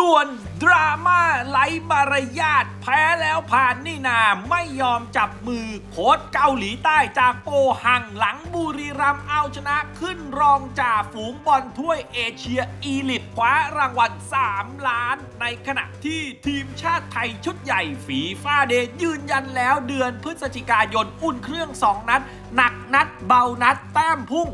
ส่วนดราม่าไร้มารยาทแพ้แล้วผ่านนี่นาไม่ยอมจับมือโค้ชเกาหลีใต้จากโปฮังหลังบุรีรัมย์เอาชนะขึ้นรองจ่าฝูงบอลถ้วยเอเชียอีลิทคว้ารางวัล3 ล้านในขณะที่ทีมชาติไทยชุดใหญ่ฟีฟ่าเดย์ยืนยันแล้วเดือนพฤศจิกายนอุ่นเครื่อง2 นัดหนักนัดเบานัดแต้มพุ่ง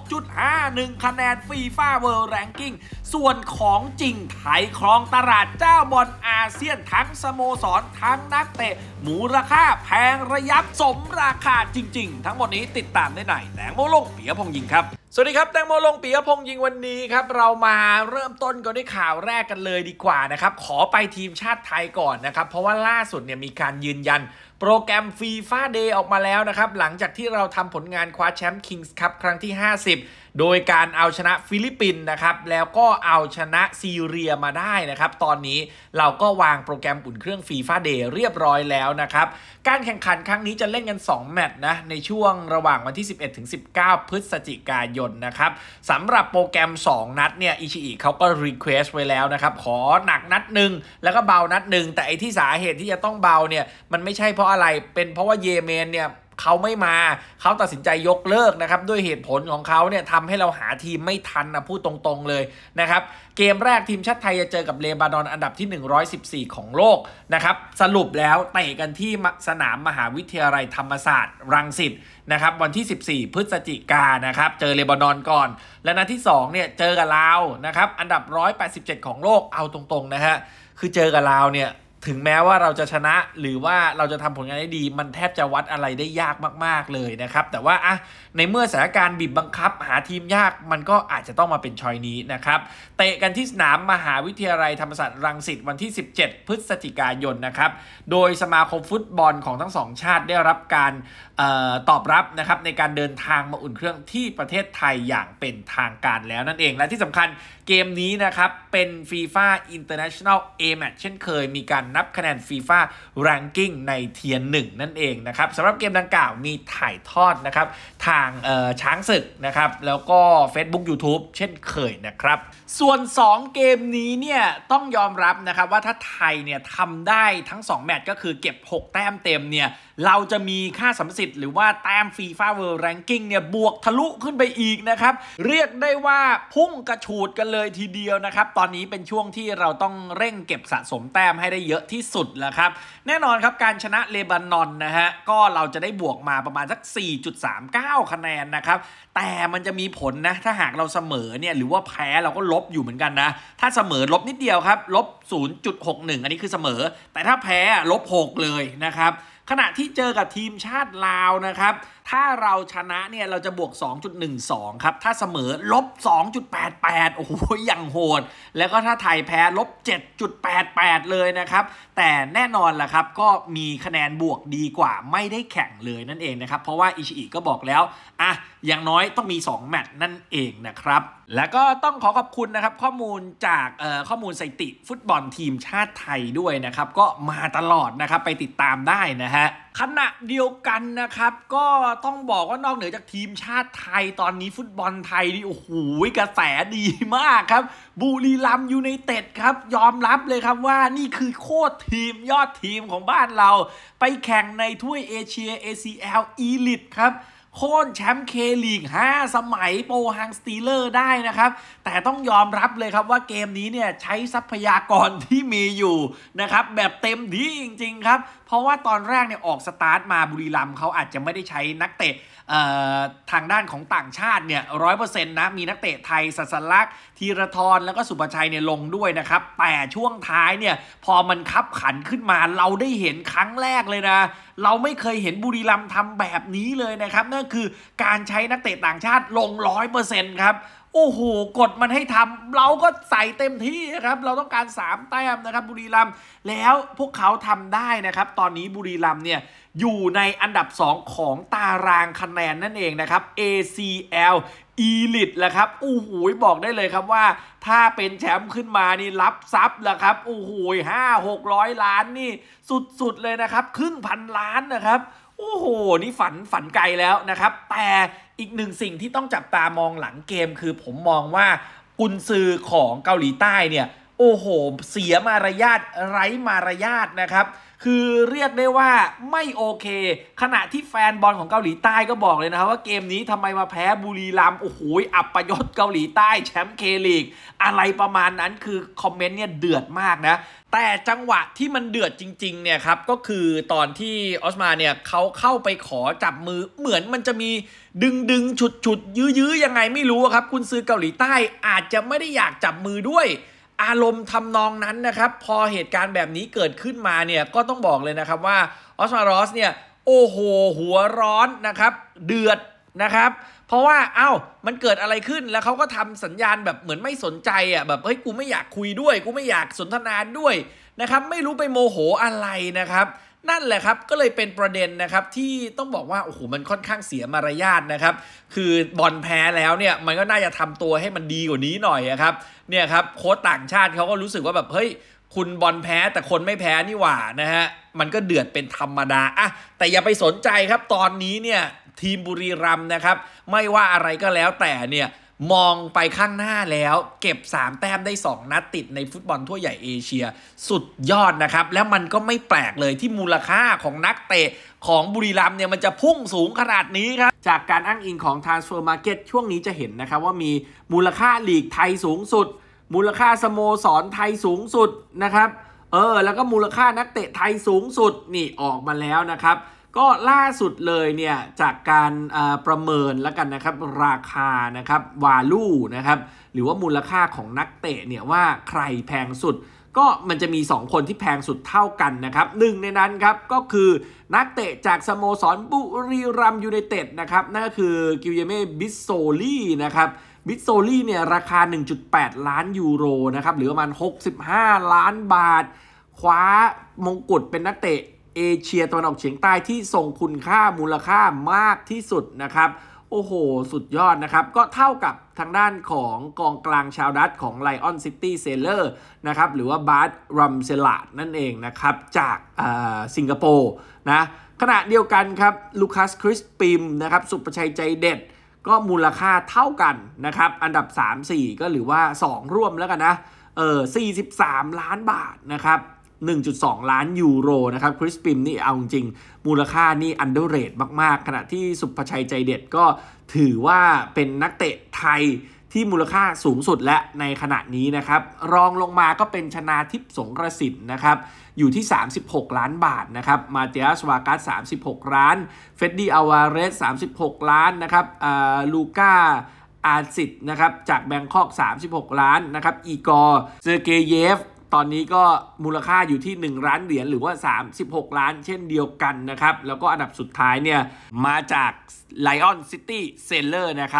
6.51 คะแนนฟีฟ่าเวิลด์แรงกิ้งส่วนของจริงไทยครองตลาดเจ้าบอลอาเซียนทั้งสโมสรทั้งนักเตะมูลค่าแพงระยับสมราคาจริงๆทั้งหมดนี้ติดตามได้ในแตงโมลงปิยพงษ์ยิงครับสวัสดีครับแตงโมลงปิยพงษ์ยิงวันนี้ครับเรามาเริ่มต้นกันด้วยข่าวแรกกันเลยดีกว่านะครับขอไปทีมชาติไทยก่อนนะครับเพราะว่าล่าสุดเนี่ยมีการยืนยันโปรแกรมฟีฟ่าเดย์ออกมาแล้วนะครับหลังจากที่เราทำผลงานคว้าแชมป์คิงส์คัพครั้งที่50โดยการเอาชนะฟิลิปปินส์นะครับแล้วก็เอาชนะซีเรียมาได้นะครับตอนนี้เราก็วางโปรแกรมอุ่นเครื่องฟีฟ่าเดย์เรียบร้อยแล้วนะครับการแข่งขันครั้งนี้จะเล่นกัน2แมตช์นะในช่วงระหว่างวันที่11ถึง19พฤศจิกายนนะครับสำหรับโปรแกรม2นัดเนี่ยอิชิอิเขาก็รีเควสไว้แล้วนะครับขอหนักนัดหนึ่งแล้วก็เบานัดหนึ่งแต่ไอ้ที่สาเหตุที่จะต้องเบาเนี่ยมันไม่ใช่เพราะอะไรเป็นเพราะว่าเยเมนเนี่ยเขาไม่มาเขาตัดสินใจยกเลิกนะครับด้วยเหตุผลของเขาเนี่ยทำให้เราหาทีมไม่ทันนะพูดตรงๆเลยนะครับเกมแรกทีมชาติไทยจะเจอกับเลบานอนอันดับที่114ของโลกนะครับสรุปแล้วเตะกันที่สนามมหาวิทยาลัยธรรมศาสตร์รังสิตนะครับวันที่14พฤศจิกายนนะครับเจอเลบานอนก่อนและนัดที่2เนี่ยเจอกับลาวนะครับอันดับ187ของโลกเอาตรงๆนะฮะคือเจอกับลาวเนี่ยถึงแม้ว่าเราจะชนะหรือว่าเราจะทำผลงานได้ดีมันแทบจะวัดอะไรได้ยากมากๆเลยนะครับแต่ว่าในเมื่อสถานการณ์บีบบังคับหาทีมยากมันก็อาจจะต้องมาเป็นชอยนี้นะครับเตะกันที่สนามมหาวิทยาลัยธรรมศาสตร์รังสิตวันที่17พฤศจิกายนนะครับโดยสมาคมฟุตบอลของทั้ง2ชาติได้รับการตอบรับนะครับในการเดินทางมาอุ่นเครื่องที่ประเทศไทยอย่างเป็นทางการแล้วนั่นเองและที่สำคัญเกมนี้นะครับเป็น FIFA International A Match เช่นเคยมีการนับคะแนน FIFA Ranking ในเทียร์1นั่นเองนะครับสำหรับเกมดังกล่าวมีถ่ายทอดนะครับทางช้างศึกนะครับแล้วก็ Facebook YouTube เช่นเคยนะครับส่วน2เกมนี้เนี่ยต้องยอมรับนะครับว่าถ้าไทยเนี่ยทำได้ทั้ง2แมตช์ก็คือเก็บ6แต้มเต็มเนี่ยเราจะมีค่าสัมสิทธิ์หรือว่าแต้ม FIFA World Ranking เนี่ยบวกทะลุขึ้นไปอีกนะครับเรียกได้ว่าพุ่งกระฉูดกันเลยทีเดียวนะครับตอนนี้เป็นช่วงที่เราต้องเร่งเก็บสะสมแต้มให้ได้เยอะที่สุดแล้วครับแน่นอนครับการชนะเลบานอนนะฮะก็เราจะได้บวกมาประมาณสัก 4.39 คะแนนนะครับแต่มันจะมีผลนะถ้าหากเราเสมอเนี่ยหรือว่าแพ้เราก็ลบอยู่เหมือนกันนะถ้าเสมอลบนิดเดียวครับลบ 0.61 อันนี้คือเสมอแต่ถ้าแพ้ลบ 6 เลยนะครับขณะที่เจอกับทีมชาติลาวนะครับถ้าเราชนะเนี่ยเราจะบวก 2.12 ครับถ้าเสมอลบ 2.88 โอ้โหอย่างโหดแล้วก็ถ้าไทยแพ้ลบ 7.88 เลยนะครับแต่แน่นอนล่ะครับก็มีคะแนนบวกดีกว่าไม่ได้แข่งเลยนั่นเองนะครับเพราะว่าอิชิอิก็บอกแล้วอย่างน้อยต้องมี2แมตช์นั่นเองนะครับแล้วก็ต้องขอขอบคุณนะครับข้อมูลจากข้อมูลสถิติฟุตบอลทีมชาติไทยด้วยนะครับก็มาตลอดนะครับไปติดตามได้นะฮะขณะเดียวกันนะครับก็ต้องบอกว่านอกเหนือจากทีมชาติไทยตอนนี้ฟุตบอลไทยนี่โอ้โหกระแสดีมากครับบุรีรัมย์ยูไนเต็ดครับยอมรับเลยครับว่านี่คือโคตรทีมยอดทีมของบ้านเราไปแข่งในถ้วยเอเชีย ACL Elite ครับโค่นแชมป์เคลีก5สมัยโปฮังสตีเลอร์ได้นะครับแต่ต้องยอมรับเลยครับว่าเกมนี้เนี่ยใช้ทรัพยากรที่มีอยู่นะครับแบบเต็มที่จริงๆครับเพราะว่าตอนแรกเนี่ยออกสตาร์ทมาบุรีรัมย์เขาอาจจะไม่ได้ใช้นักเตะทางด้านของต่างชาติเนี่ย 100% นะมีนักเตะไทยศาสลักษณ์ธีรทรแล้วก็สุภชัยเนี่ยลงด้วยนะครับแต่ช่วงท้ายเนี่ยพอมันคับขันขึ้นมาเราได้เห็นครั้งแรกเลยนะเราไม่เคยเห็นบุรีรัมย์ทำแบบนี้เลยนะครับนั่นคือการใช้นักเตะต่างชาติลง 100% ครับโอ้โหกดมันให้ทำเราก็ใส่เต็มที่ครับเราต้องการ3แต้มนะครับบุรีรัมย์แล้วพวกเขาทำได้นะครับตอนนี้บุรีรัมย์เนี่ยอยู่ในอันดับ2ของตารางคะแนนนั่นเองนะครับ ACL Elite แหละครับโอ้โหบอกได้เลยครับว่าถ้าเป็นแชมป์ขึ้นมานี่รับทรัพย์แหละครับโอ้โห500-600 ล้านนี่สุดๆเลยนะครับครึ่งพันล้านนะครับโอ้โหนี่ฝันไกลแล้วนะครับแต่อีกหนึ่งสิ่งที่ต้องจับตามองหลังเกมคือผมมองว่ากุนซือของเกาหลีใต้เนี่ยโอ้โหเสียมารยาทไร้มารยาทนะครับคือเรียกได้ว่าไม่โอเคขณะที่แฟนบอลของเกาหลีใต้ก็บอกเลยนะครับว่าเกมนี้ทำไมมาแพ้บุรีรัมย์โอ้โหอัปยศเกาหลีใต้แชมป์เคลีกอะไรประมาณนั้นคือคอมเมนต์เนี่ยเดือดมากนะแต่จังหวะที่มันเดือดจริงๆเนี่ยครับก็คือตอนที่ออสมาเนี่ยเขาเข้าไปขอจับมือเหมือนมันจะมีดึงฉุดยื้อยังไงไม่รู้ครับกุนซือเกาหลีใต้อาจจะไม่ได้อยากจับมือด้วยอารมณ์ทำนองนั้นนะครับพอเหตุการณ์แบบนี้เกิดขึ้นมาเนี่ยก็ต้องบอกเลยนะครับว่าออสมารอสเนี่ยโอ้โหหัวร้อนนะครับเดือดนะครับเพราะว่ามันเกิดอะไรขึ้นแล้วเขาก็ทำสัญญาณแบบเหมือนไม่สนใจแบบเฮ้ยกูไม่อยากคุยด้วยกูไม่อยากสนทนาด้วยนะครับไม่รู้ไปโมโหอะไรนะครับนั่นแหละครับก็เลยเป็นประเด็นนะครับที่ต้องบอกว่าโอ้โหมันค่อนข้างเสียมารยาทนะครับคือบอลแพ้แล้วเนี่ยมันก็น่าจะทำตัวให้มันดีกว่านี้หน่อยครับเนี่ยครับโค้ชต่างชาติเขาก็รู้สึกว่าแบบเฮ้ยคุณบอลแพ้แต่คนไม่แพ้นี่หว่านะฮะมันก็เดือดเป็นธรรมดาแต่อย่าไปสนใจครับตอนนี้เนี่ยทีมบุรีรัมย์นะครับไม่ว่าอะไรก็แล้วแต่เนี่ยมองไปข้างหน้าแล้วเก็บ3แต้มได้2นัดติดในฟุตบอลทั่วใหญ่เอเชียสุดยอดนะครับแล้วมันก็ไม่แปลกเลยที่มูลค่าของนักเตะของบุรีรัมย์เนี่ยมันจะพุ่งสูงขนาดนี้ครับจากการอ้างอิงของ Transfer Market ช่วงนี้จะเห็นนะครับว่ามีมูลค่าลีกไทยสูงสุดมูลค่าสโมสรไทยสูงสุดนะครับแล้วก็มูลค่านักเตะไทยสูงสุดนี่ออกมาแล้วนะครับก็ล่าสุดเลยเนี่ยจากการประเมินแล้วกันนะครับราคานะครับวาลูนะครับหรือว่ามูลค่าของนักเตะเนี่ยว่าใครแพงสุดก็มันจะมี2คนที่แพงสุดเท่ากันนะครับหนึ่งในนั้นครับก็คือนักเตะจากสโมสรบุรีรัมย์ยูไนเต็ดนะครับนั่นก็คือกิลเยเม่บิสโซลี่นะครับบิสโซลี่เนี่ยราคา 1.8 ล้านยูโรนะครับหรือประมาณ65ล้านบาทคว้ามงกุฎเป็นนักเตะเอเชียตะวันออกเฉียงใต้ที่ส่งคุณค่ามูลค่ามากที่สุดนะครับโอ้โหสุดยอดนะครับก็เท่ากับทางด้านของกองกลางชาวดัตช์ของ Lion City Sailor นะครับหรือว่าบาร์ตรัมเซลาดนั่นเองนะครับจากสิงคโปร์นะขณะเดียวกันครับลูคัสคริสปิมนะครับสุประชัยใจเด็ดก็มูลค่าเท่ากันนะครับอันดับ 3-4 ก็หรือว่า2ร่วมแล้วกันนะ43ล้านบาทนะครับ1.2 ล้านยูโรนะครับคริสปิมนี่เอาจริงมูลค่านี่อันเดอร์เรทมากๆขณะที่สุภชัยใจเด็ดก็ถือว่าเป็นนักเตะไทยที่มูลค่าสูงสุดและในขณะนี้นะครับรองลงมาก็เป็นชนาทิพย์สงกระสินนะครับอยู่ที่36ล้านบาทนะครับมาเตียสวากัส36ล้านเฟดดี้อาวาเรส36ล้านนะครับลูก้าอาร์ซิตนะครับจากแบงคอก36ล้านนะครับอีกอร์เซอร์เกเยฟตอนนี้ก็มูลค่าอยู่ที่1ล้านเหรียญหรือว่า36ล้านเช่นเดียวกันนะครับแล้วก็อันดับสุดท้ายเนี่ยมาจาก Lion City Sailor นะครับ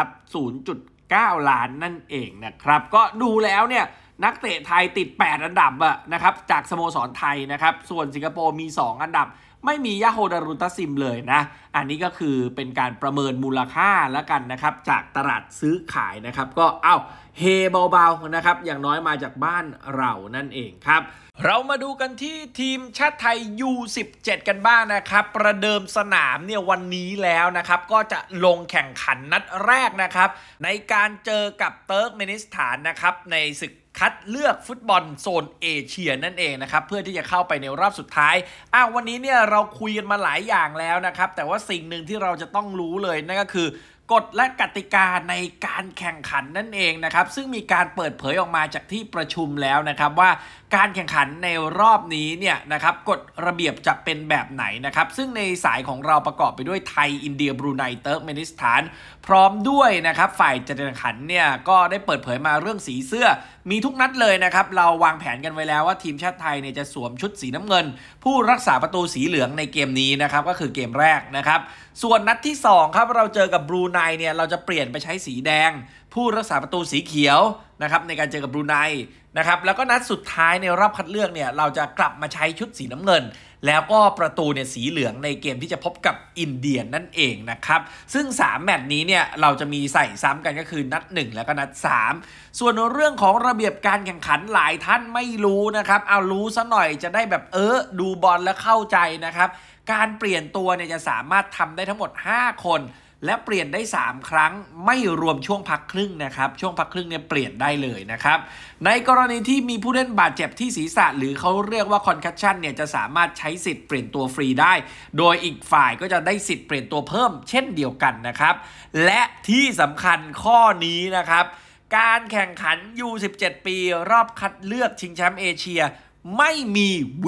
0.9 ล้านนั่นเองนะครับก็ดูแล้วเนี่ยนักเตะไทยติด8อันดับนะครับจากสโมสรไทยนะครับส่วนสิงคโปร์มี2อันดับไม่มียาโฮดารุตซิมเลยนะอันนี้ก็คือเป็นการประเมินมูลค่าแล้วกันนะครับจากตลาดซื้อขายนะครับก็เฮเบาๆนะครับอย่างน้อยมาจากบ้านเรานั่นเองครับเรามาดูกันที่ทีมชาติไทย U17 กันบ้างนะครับประเดิมสนามเนี่ยวันนี้แล้วนะครับก็จะลงแข่งขันนัดแรกนะครับในการเจอกับเติร์กเมนิสถานนะครับในศึกคัดเลือกฟุตบอลโซนเอเชียนั่นเองนะครับเพื่อที่จะเข้าไปในรอบสุดท้ายวันนี้เนี่ยเราคุยกันมาหลายอย่างแล้วนะครับแต่ว่าสิ่งหนึ่งที่เราจะต้องรู้เลยนั่นก็คือกฎและกติกาในการแข่งขันนั่นเองนะครับซึ่งมีการเปิดเผยออกมาจากที่ประชุมแล้วนะครับว่าการแข่งขันในรอบนี้เนี่ยนะครับกฎระเบียบจะเป็นแบบไหนนะครับซึ่งในสายของเราประกอบไปด้วยไทยอินเดียบรูไนเติร์กเมนิสถานพร้อมด้วยนะครับฝ่ายจัดการแข่งขันเนี่ยก็ได้เปิดเผยมาเรื่องสีเสื้อมีทุกนัดเลยนะครับเราวางแผนกันไว้แล้วว่าทีมชาติไทยเนี่ยจะสวมชุดสีน้ำเงินผู้รักษาประตูสีเหลืองในเกมนี้นะครับก็คือเกมแรกนะครับส่วนนัดที่2ครับเราเจอกับบรูไนเนี่ยเราจะเปลี่ยนไปใช้สีแดงผู้รักษาประตูสีเขียวนะครับในการเจอกับบรูไนนะครับแล้วก็นัดสุดท้ายในรอบคัดเลือกเนี่ยเราจะกลับมาใช้ชุดสีน้ำเงินแล้วก็ประตูเนี่ยสีเหลืองในเกมที่จะพบกับอินเดียนั่นเองนะครับซึ่ง3แมตช์นี้เนี่ยเราจะมีใส่ซ้ำกันก็คือนัด1แล้วก็นัด3ส่วนเรื่องของระเบียบการแข่งขันหลายท่านไม่รู้นะครับเอารู้ซะหน่อยจะได้แบบดูบอลแล้วเข้าใจนะครับการเปลี่ยนตัวเนี่ยจะสามารถทำได้ทั้งหมด5คนและเปลี่ยนได้3ครั้งไม่รวมช่วงพักครึ่งนะครับช่วงพักครึ่งเนี่ยเปลี่ยนได้เลยนะครับในกรณีที่มีผู้เล่นบาดเจ็บที่ศีรษะหรือเขาเรียกว่าคอนคัชชันเนี่ยจะสามารถใช้สิทธิ์เปลี่ยนตัวฟรีได้โดยอีกฝ่ายก็จะได้สิทธิ์เปลี่ยนตัวเพิ่มเช่นเดียวกันนะครับและที่สำคัญข้อนี้นะครับการแข่งขัน U17 ปีรอบคัดเลือกชิงแชมป์เอเชียไม่มี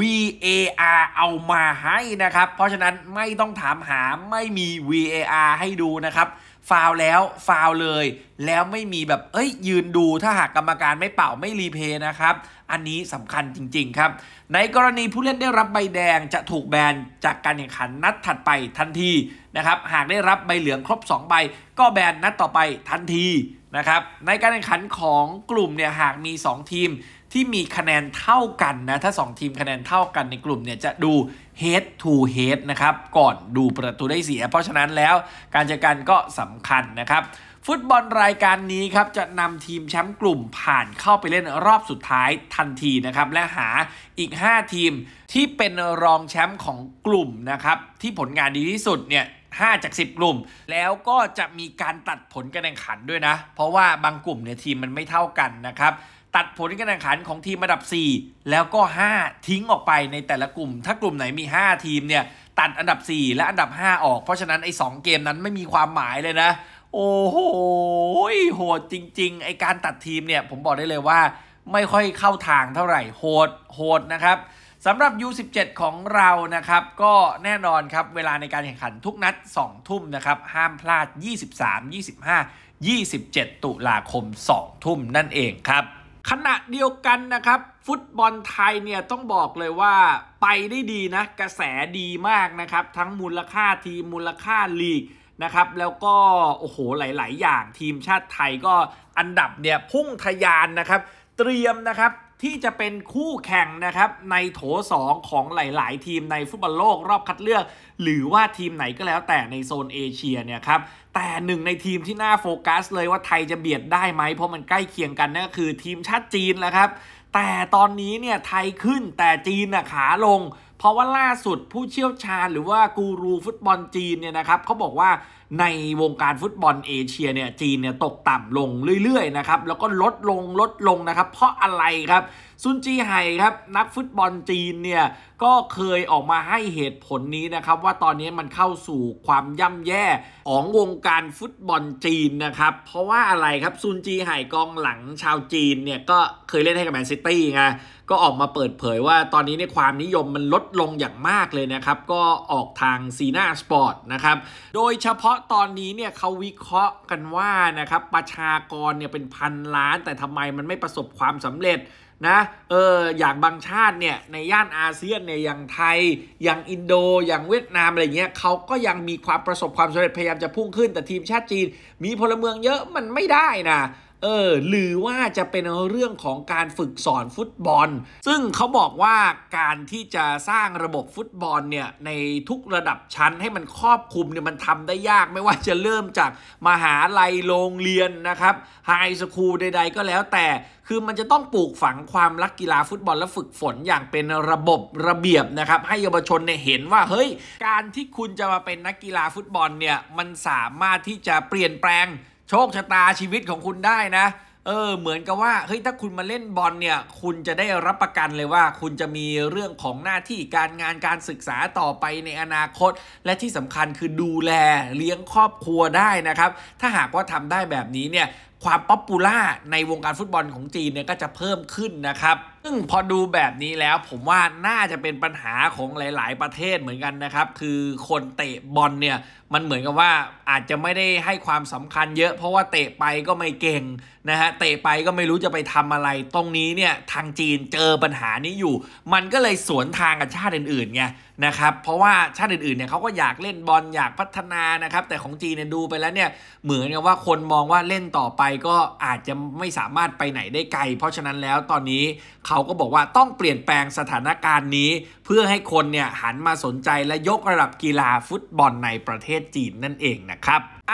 VAR เอามาให้นะครับเพราะฉะนั้นไม่ต้องถามหาไม่มี VAR ให้ดูนะครับฟาวแล้วฟาวเลยแล้วไม่มีแบบยืนดูถ้าหากกรรมการไม่เป่าไม่รีเพย์นะครับอันนี้สำคัญจริงๆครับในกรณีผู้เล่นได้รับใบแดงจะถูกแบนจากการแข่งขันนัดถัดไปทันทีนะครับหากได้รับใบเหลืองครบ2ใบก็แบนนัดต่อไปทันทีนะครับในการแข่งขันของกลุ่มเนี่ยหากมี2ทีมที่มีคะแนนเท่ากันนะถ้า2ทีมคะแนนเท่ากันในกลุ่มเนี่ยจะดู head to head นะครับก่อนดูประตูได้เสียเพราะฉะนั้นแล้วการเจอกันก็สำคัญนะครับฟุตบอลรายการนี้ครับจะนำทีมแชมป์กลุ่มผ่านเข้าไปเล่นรอบสุดท้ายทันทีนะครับและหาอีก5ทีมที่เป็นรองแชมป์ของกลุ่มนะครับที่ผลงานดีที่สุดเนี่ย5 จาก 10 กลุ่มแล้วก็จะมีการตัดผลการแข่งขันด้วยนะเพราะว่าบางกลุ่มเนี่ยทีมมันไม่เท่ากันนะครับตัดผลการแข่งขันของทีมอันดับ4แล้วก็5ทิ้งออกไปในแต่ละกลุ่มถ้ากลุ่มไหนมี5ทีมเนี่ยตัดอันดับ4และอันดับ5ออกเพราะฉะนั้นไอ้2เกมนั้นไม่มีความหมายเลยนะโอ้โหโหดจริงๆไอ้การตัดทีมเนี่ยผมบอกได้เลยว่าไม่ค่อยเข้าทางเท่าไหร่โหดนะครับสำหรับ U17 ของเรานะครับก็แน่นอนครับเวลาในการแข่งขันทุกนัด2 ทุ่มนะครับห้ามพลาด23 25 27 ตุลาคม2 ทุ่มนั่นเองครับขณะเดียวกันนะครับฟุตบอลไทยเนี่ยต้องบอกเลยว่าไปได้ดีนะกระแสดีมากนะครับทั้งมูลค่าทีมมูลค่าลีกนะครับแล้วก็โอ้โหหลายๆอย่างทีมชาติไทยก็อันดับเนี่ยพุ่งทะยานนะครับเตรียมนะครับที่จะเป็นคู่แข่งนะครับในโถ2ของหลายๆทีมในฟุตบอลโลกรอบคัดเลือกหรือว่าทีมไหนก็แล้วแต่ในโซนเอเชียเนี่ยครับแต่หนึ่งในทีมที่น่าโฟกัสเลยว่าไทยจะเบียดได้ไหมเพราะมันใกล้เคียงกันนั่นก็คือทีมชาติจีนแหละครับแต่ตอนนี้เนี่ยไทยขึ้นแต่จีนขาลงเพราะว่าล่าสุดผู้เชี่ยวชาญหรือว่ากูรูฟุตบอลจีนเนี่ยนะครับเขาบอกว่าในวงการฟุตบอลเอเชียเนี่ยจีนเนี่ยตกต่ำลงเรื่อยๆนะครับแล้วก็ลดลงนะครับเพราะอะไรครับซุนจีไห่ครับนักฟุตบอลจีนเนี่ยก็เคยออกมาให้เหตุผลนี้นะครับว่าตอนนี้มันเข้าสู่ความย่ำแย่ของวงการฟุตบอลจีนนะครับเพราะว่าอะไรครับซุนจีไห่กองหลังชาวจีนเนี่ยก็เคยเล่นให้กับแมนซิตี้ไงก็ออกมาเปิดเผยว่าตอนนี้ในความนิยมมันลดลงอย่างมากเลยนะครับก็ออกทางซีน่าสปอร์ตนะครับโดยเฉพาะตอนนี้เนี่ยเขาวิเคราะห์กันว่านะครับประชากรเนี่ยเป็นพันล้านแต่ทำไมมันไม่ประสบความสำเร็จนะอย่างบางชาติเนี่ยในย่านอาเซียนเนี่ยอย่างไทยอย่างอินโดอย่างเวียดนามอะไรเงี้ยเขาก็ยังมีความประสบความสำเร็จพยายามจะพุ่งขึ้นแต่ทีมชาติจีนมีพลเมืองเยอะมันไม่ได้นะหรือว่าจะเป็นเรื่องของการฝึกสอนฟุตบอลซึ่งเขาบอกว่าการที่จะสร้างระบบฟุตบอลเนี่ยในทุกระดับชั้นให้มันครอบคลุมเนี่ยมันทำได้ยากไม่ว่าจะเริ่มจากมหาลัยโรงเรียนนะครับไฮสคูลใดๆก็แล้วแต่คือมันจะต้องปลูกฝังความรักกีฬาฟุตบอลและฝึกฝนอย่างเป็นระบบระเบียบนะครับให้เยาวชนเนี่ยเห็นว่าเฮ้ยการที่คุณจะมาเป็นนักกีฬาฟุตบอลเนี่ยมันสามารถที่จะเปลี่ยนแปลงโชคชะตาชีวิตของคุณได้นะเหมือนกับว่าเฮ้ยถ้าคุณมาเล่นบอลเนี่ยคุณจะได้รับประกันเลยว่าคุณจะมีเรื่องของหน้าที่การงานการศึกษาต่อไปในอนาคตและที่สำคัญคือดูแลเลี้ยงครอบครัวได้นะครับถ้าหากว่าทำได้แบบนี้เนี่ยความป๊อปปูล่าในวงการฟุตบอลของจีนเนี่ยก็จะเพิ่มขึ้นนะครับซึ่งพอดูแบบนี้แล้วผมว่าน่าจะเป็นปัญหาของหลายๆประเทศเหมือนกันนะครับคือคนเตะบอลเนี่ยมันเหมือนกับว่าอาจจะไม่ได้ให้ความสำคัญเยอะเพราะว่าเตะไปก็ไม่เก่งนะฮะเตะไปก็ไม่รู้จะไปทำอะไรตรงนี้เนี่ยทางจีนเจอปัญหานี้อยู่มันก็เลยสวนทางกับชาติอื่นๆไงนะครับเพราะว่าชาติอื่นๆเนี่ยเขาก็อยากเล่นบอลอยากพัฒนานะครับแต่ของจีนเนี่ยดูไปแล้วเนี่ยเหมือนกับว่าคนมองว่าเล่นต่อไปก็อาจจะไม่สามารถไปไหนได้ไกลเพราะฉะนั้นแล้วตอนนี้เขาก็บอกว่าต้องเปลี่ยนแปลงสถานการณ์นี้เพื่อให้คนเนี่ยหันมาสนใจและยกระดับกีฬาฟุตบอลในประเทศจีนนั่นเองนะครับ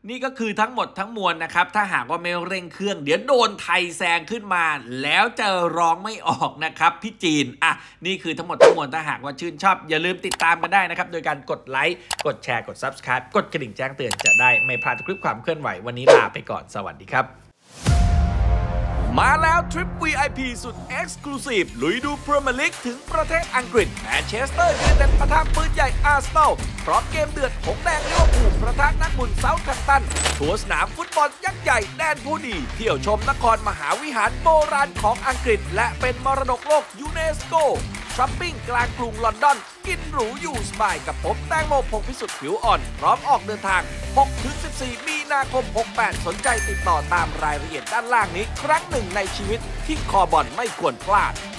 นี่ก็คือทั้งหมดทั้งมวลนะครับถ้าหากว่าไม่เร่งเครื่องเดี๋ยวโดนไทยแซงขึ้นมาแล้วจะร้องไม่ออกนะครับพี่จีนนี่คือทั้งหมดทั้งมวลถ้าหากว่าชื่นชอบอย่าลืมติดตามกันได้นะครับโดยการกดไลค์กดแชร์กด Subscribe กดกระดิ่งแจ้งเตือนจะได้ไม่พลาดคลิปความเคลื่อนไหววันนี้ลาไปก่อนสวัสดีครับมาแล้วทริป VIP สุด Exclusive ลุยดูพรีเมียร์ลีกถึงประเทศอังกฤษแมนเชสเตอร์ยูไนเต็ดปะทะปืนใหญ่อาร์เซนอลพร้อมเกมเดือดหงแดงลิเวอร์พูลประทะนักบุญเซาท์แฮมป์ตันทัวร์สนามฟุตบอลยักษ์ใหญ่แดนผู้ดีเที่ยวชมนครมหาวิหารโบราณของอังกฤษและเป็นมรดกโลกยูเนสโกช้อปปิ้งกลางกรุงลอนดอนกินหรูอยู่สบายกับผมแตงโมพงษ์พิสุทธิ์ผิวอ่อนพร้อมออกเดินทาง 6-14 มีนาคม 68 สนใจติดต่อตามรายละเอียดด้านล่างนี้ครั้งหนึ่งในชีวิตที่คอบอลไม่ควรพลาด